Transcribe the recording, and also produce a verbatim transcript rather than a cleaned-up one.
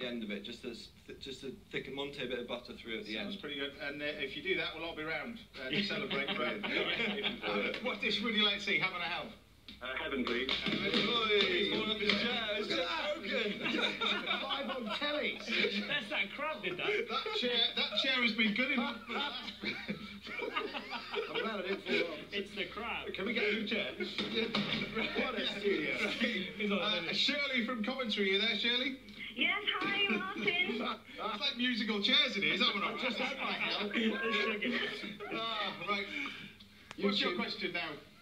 the end of it, just to just to thicken Monte a bit of butter through at the Sounds end. pretty good. And uh, if you do that, we'll all be round uh, to celebrate with. uh, what dish would you like to see? How can I help? Uh, heaven, please. He's falling off his chair. It's broken. Live on telly. That's that crab did that. That chair, that chair has been good enough. I'm glad I didn't fall off. It's the crab. Can we get a new chair? What a studio. Uh, Shirley from Coventry, you there, Shirley? Yes, hi, Martin. It's like musical chairs in here, isn't it? Just had my help. Ah, right. What's your question now?